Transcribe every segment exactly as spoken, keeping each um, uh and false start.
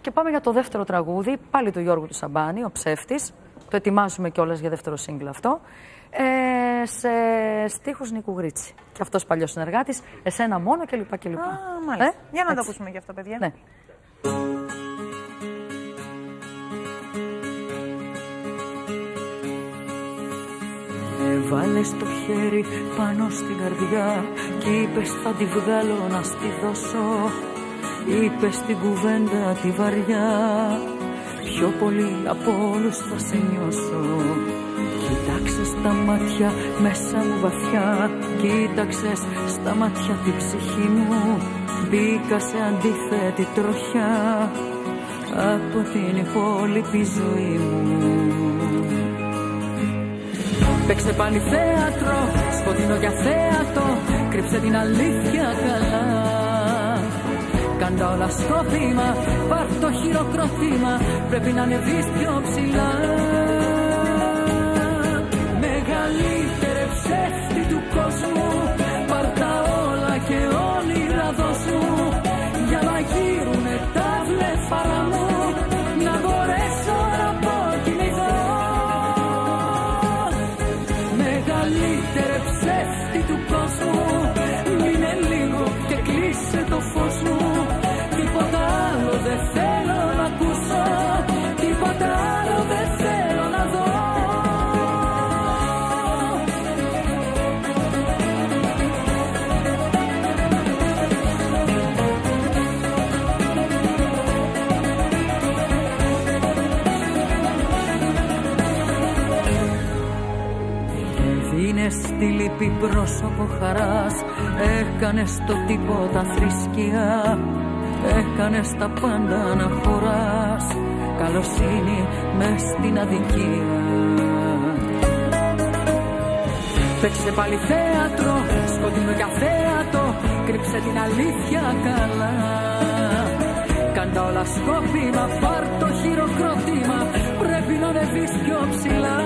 Και πάμε για το δεύτερο τραγούδι, πάλι του Γιώργου του Σαμπάνη, ο Ψεύτης. Το ετοιμάζουμε κιόλας για δεύτερο σύγκλα αυτό. Ε, σε στίχους Νίκου Γρίτσι. Και αυτός παλιός συνεργάτης, εσένα μόνο κλπ. κλπ. Α, μάλιστα. Ε? Για να Έτσι. το ακούσουμε και αυτό, παιδιά. Ναι. Έβαλες το χέρι πάνω στην καρδιά κι είπες θα τη βγάλω να στη δώσω. Είπες την κουβέντα τη βαριά, πιο πολύ από όλους θα σε νιώσω. Κοίταξες τα μάτια μέσα μου βαθιά, κοίταξες στα μάτια τη ψυχή μου. Μπήκα σε αντίθετη τροχιά από την υπόλοιπη ζωή μου. Παίξε πάλι θέατρο, σκοτεινό και αθέατο, κρύψε την αλήθεια καλά. Κάντα όλα σκόπιμα, πάρ' το χειροκρότημα, πρέπει να ανεβείς πιο ψηλά. Μεγαλύτερε ψεύτη του κόσμου, πάρ' τα όλα και όνειρα δώσ' μου, για να γύρουνε τα βλέφαρα μου, να μπορέσω να αποκοιμηθώ. Μεγαλύτερε ψεύτη του κόσμου, μείνε λίγο και κλείσε το φως μου. Τίποτα άλλο δεν θέλω να ακούσω, τίποτα άλλο δεν θέλω να δω. Δίνες τη λύπη πρόσωπο χαράς, έκανες το τίποτα θρησκεία, έκανες τα πάντα να χωράς, καλοσύνη μες στην αδικία. Παίξε πάλι θέατρο, σκοτεινό και αθέατο, κρύψε την αλήθεια καλά. Κάντα όλα σκόπιμα, πάρ' το χειροκρότημα, πρέπει να ανεβείς πιο ψηλά.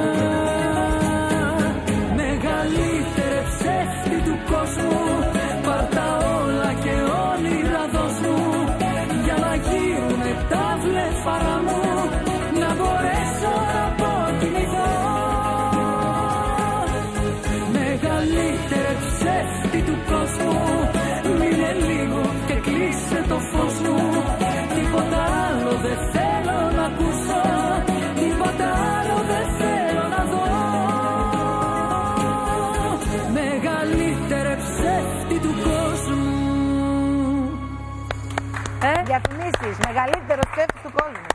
Μεγαλύτερε ψεύτη του κόσμου, πάρ' τα όλα και όνειρα δώσ' μου, για να γύρουνε τα βλέφαρα μου, να μπορέσω να αποκοιμηθώ. Μεγαλύτερε ψεύτη του κόσμου, μείνε λίγο και κλείσε το φως μου. Τίποτα άλλο δεν θέλω να ακούσω, τίποτα άλλο δεν θέλω να δω. Μεγαλύτερε ψεύτη του κόσμου. Ε? Διαφημίσεις, μεγαλύτερο ψεύτη του κόσμου.